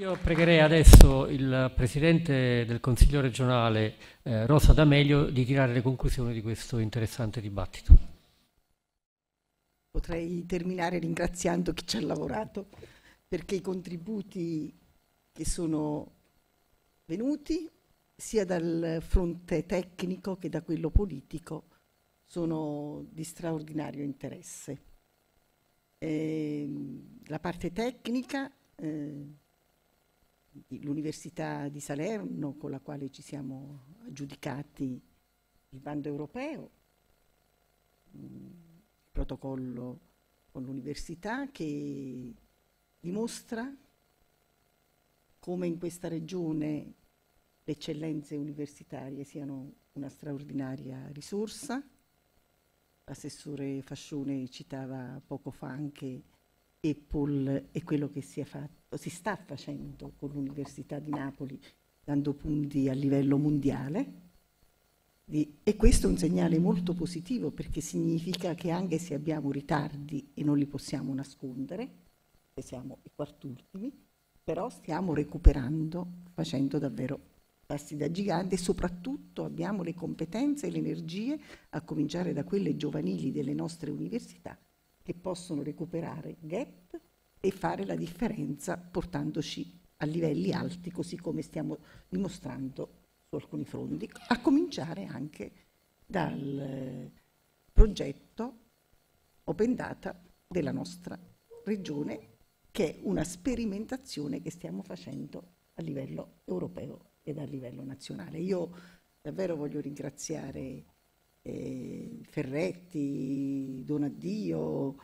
Io pregherei adesso il Presidente del Consiglio regionale, Rosa D'Amelio, di tirare le conclusioni di questo interessante dibattito. Potrei terminare ringraziando chi ci ha lavorato, perché i contributi che sono venuti, sia dal fronte tecnico che da quello politico, sono di straordinario interesse. La parte tecnica, l'Università di Salerno, con la quale ci siamo aggiudicati il bando europeo, il protocollo con l'università, che dimostra come in questa regione le eccellenze universitarie siano una straordinaria risorsa. L'assessore Fascione citava poco fa anche Apple e quello che si sta facendo con l'Università di Napoli, dando punti a livello mondiale. E questo è un segnale molto positivo, perché significa che anche se abbiamo ritardi e non li possiamo nascondere, che siamo i quartultimi, però stiamo recuperando, facendo davvero passi da gigante, e soprattutto abbiamo le competenze e le energie, a cominciare da quelle giovanili delle nostre università, che possono recuperare gap e fare la differenza portandoci a livelli alti, così come stiamo dimostrando su alcuni fronti, a cominciare anche dal progetto Open Data della nostra regione, che è una sperimentazione che stiamo facendo a livello europeo ed a livello nazionale. Io davvero voglio ringraziare Ferretti, Donaddio,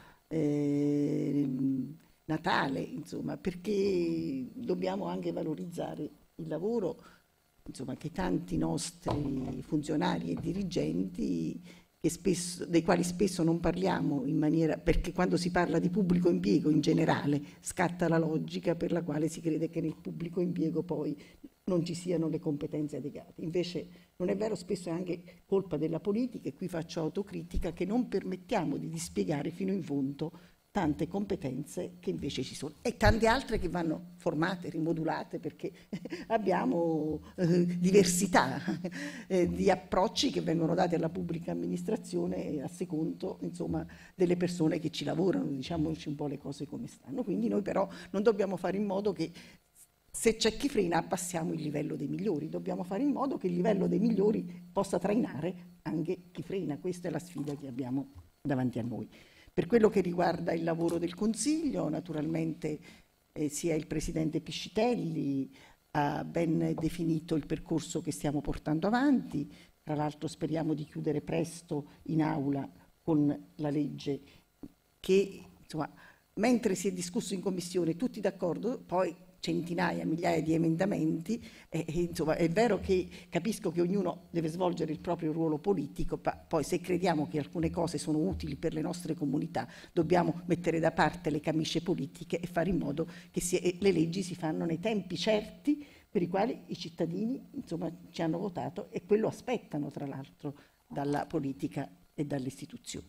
Natale, insomma, perché dobbiamo anche valorizzare il lavoro, insomma, che tanti nostri funzionari e dirigenti, dei quali spesso non parliamo in maniera, perché quando si parla di pubblico impiego in generale scatta la logica per la quale si crede che nel pubblico impiego poi non ci siano le competenze adeguate. Invece non è vero, spesso è anche colpa della politica, e qui faccio autocritica, che non permettiamo di dispiegare fino in fondo tante competenze che invece ci sono, e tante altre che vanno formate, rimodulate, perché abbiamo diversità di approcci che vengono dati alla pubblica amministrazione a secondo, insomma, delle persone che ci lavorano, diciamoci un po' le cose come stanno. Quindi noi però non dobbiamo fare in modo che, se c'è chi frena, abbassiamo il livello dei migliori. Dobbiamo fare in modo che il livello dei migliori possa trainare anche chi frena. Questa è la sfida che abbiamo davanti a noi. Per quello che riguarda il lavoro del Consiglio, naturalmente sia il Presidente Piscitelli ha ben definito il percorso che stiamo portando avanti. Tra l'altro speriamo di chiudere presto in aula con la legge che, insomma, mentre si è discusso in Commissione tutti d'accordo, poi centinaia, migliaia di emendamenti, insomma è vero che capisco che ognuno deve svolgere il proprio ruolo politico, ma poi se crediamo che alcune cose sono utili per le nostre comunità dobbiamo mettere da parte le camicie politiche e fare in modo che le leggi si fanno nei tempi certi per i quali i cittadini, insomma, ci hanno votato, e quello aspettano tra l'altro dalla politica e dalle istituzioni.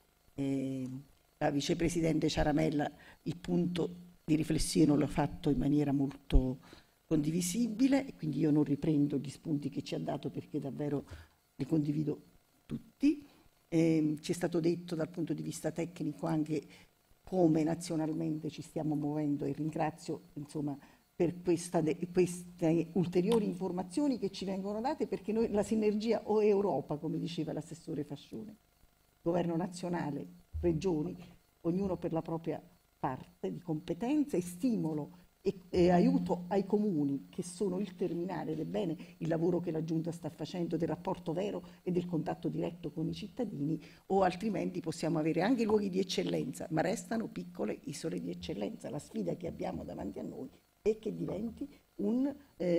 La vicepresidente Ciaramella il punto di riflessione l'ho fatto in maniera molto condivisibile, e quindi io non riprendo gli spunti che ci ha dato, perché davvero li condivido tutti. Ci è stato detto dal punto di vista tecnico anche come nazionalmente ci stiamo muovendo, e ringrazio, insomma, per queste ulteriori informazioni che ci vengono date, perché noi la sinergia o Europa, come diceva l'assessore Fascione, governo nazionale, regioni, ognuno per la propria parte di competenza, e stimolo e aiuto ai comuni, che sono il terminale ed è bene il lavoro che la Giunta sta facendo del rapporto vero e del contatto diretto con i cittadini, o altrimenti possiamo avere anche luoghi di eccellenza, ma restano piccole isole di eccellenza. La sfida che abbiamo davanti a noi è che diventi un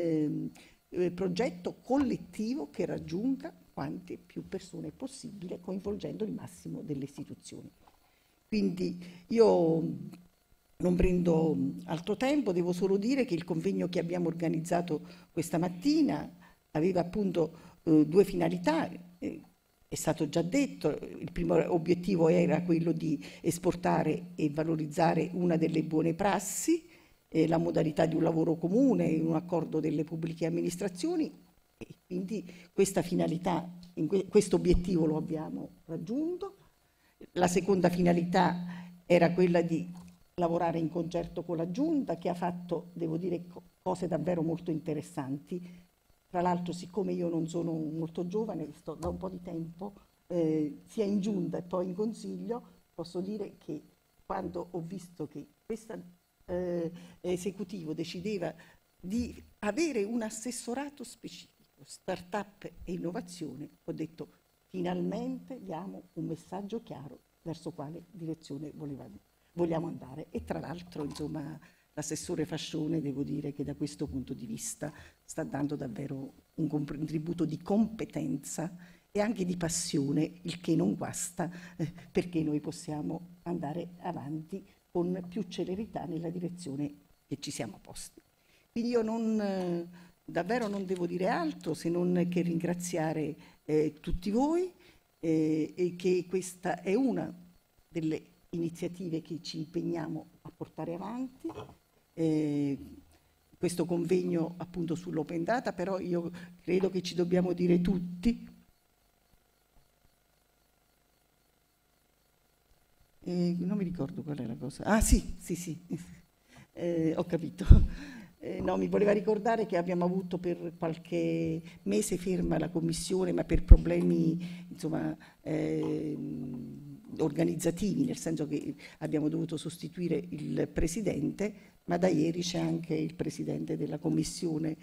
progetto collettivo che raggiunga quante più persone possibile, coinvolgendo il massimo delle istituzioni. Quindi io non prendo altro tempo, devo solo dire che il convegno che abbiamo organizzato questa mattina aveva appunto due finalità. È stato già detto, il primo obiettivo era quello di esportare e valorizzare una delle buone prassi, la modalità di un lavoro comune, un accordo delle pubbliche amministrazioni, e quindi questa finalità, questo obiettivo lo abbiamo raggiunto. La seconda finalità era quella di lavorare in concerto con la Giunta, che ha fatto, devo dire, cose davvero molto interessanti. Tra l'altro, siccome io non sono molto giovane, sto da un po' di tempo sia in Giunta e poi in Consiglio, posso dire che quando ho visto che questo esecutivo decideva di avere un assessorato specifico, startup e innovazione, ho detto finalmente diamo un messaggio chiaro verso quale direzione vogliamo andare. E tra l'altro, insomma, l'assessore Fascione, devo dire che da questo punto di vista sta dando davvero un contributo di competenza e anche di passione, il che non guasta, perché noi possiamo andare avanti con più celerità nella direzione che ci siamo posti. Quindi io davvero non devo dire altro se non che ringraziare tutti voi e che questa è una delle iniziative che ci impegniamo a portare avanti. Questo convegno appunto sull'open data, però io credo che ci dobbiamo dire tutti non mi ricordo qual è la cosa. Ah sì, ho capito. No, mi voleva ricordare che abbiamo avuto per qualche mese ferma la commissione, ma per problemi, insomma, organizzativi, nel senso che abbiamo dovuto sostituire il presidente, ma da ieri c'è anche il presidente della commissione.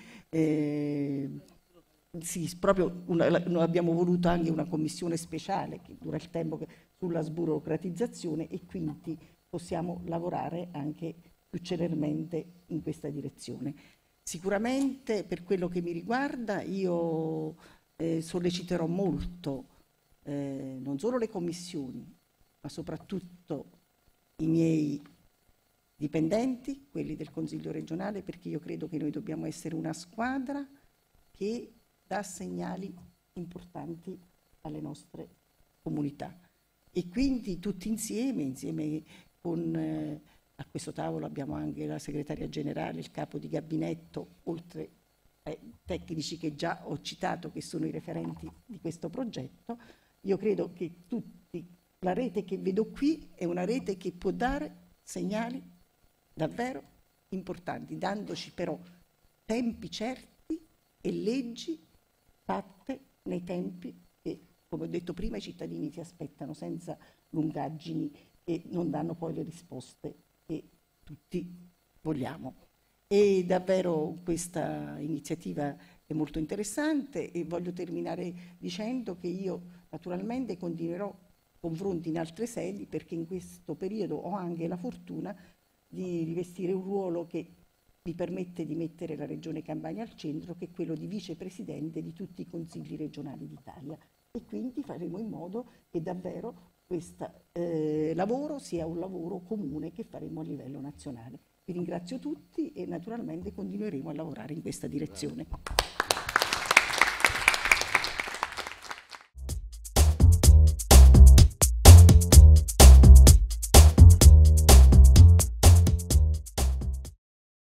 Sì, proprio abbiamo voluto anche una commissione speciale che dura il tempo sulla sburocratizzazione, e quindi possiamo lavorare anche più celermente in questa direzione. Sicuramente, per quello che mi riguarda, io solleciterò molto non solo le commissioni, ma soprattutto i miei dipendenti, quelli del Consiglio regionale, perché io credo che noi dobbiamo essere una squadra che dà segnali importanti alle nostre comunità. E quindi tutti insieme con a questo tavolo abbiamo anche la segretaria generale, il capo di gabinetto, oltre ai tecnici che già ho citato, che sono i referenti di questo progetto. Io credo che la rete che vedo qui è una rete che può dare segnali davvero importanti, dandoci però tempi certi e leggi fatte nei tempi che, come ho detto prima, i cittadini si aspettano, senza lungaggini, e non danno poi le risposte che tutti vogliamo. E davvero questa iniziativa è molto interessante, e voglio terminare dicendo che io naturalmente continuerò confronti in altre sedi, perché in questo periodo ho anche la fortuna di rivestire un ruolo che mi permette di mettere la Regione Campania al centro, che è quello di vicepresidente di tutti i consigli regionali d'Italia, e quindi faremo in modo che davvero questo lavoro sia un lavoro comune che faremo a livello nazionale. Vi ringrazio tutti e naturalmente continueremo a lavorare in questa direzione.